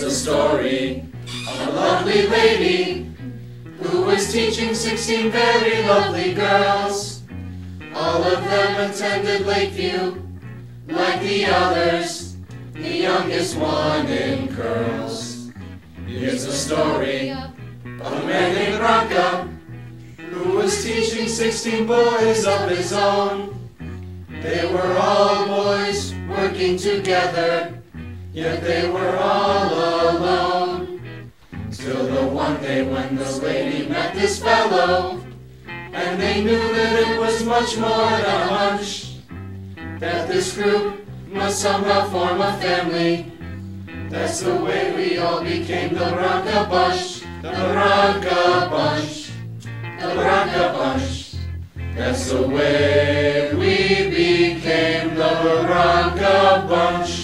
the story of a lovely lady who was teaching 16 very lovely girls. All of them attended Lakeview like the others, the youngest one in curls. Here's the story of a man named Barranca who was teaching 16 boys of his own. They were all boys working together, yet they were all alone. Till the one day when this lady met this fellow, and they knew that it was much more than a hunch, that this group must somehow form a family. That's the way we all became the Barranca Bunch, the Barranca Bunch, the Barranca Bunch. That's the way we became the Barranca Bunch.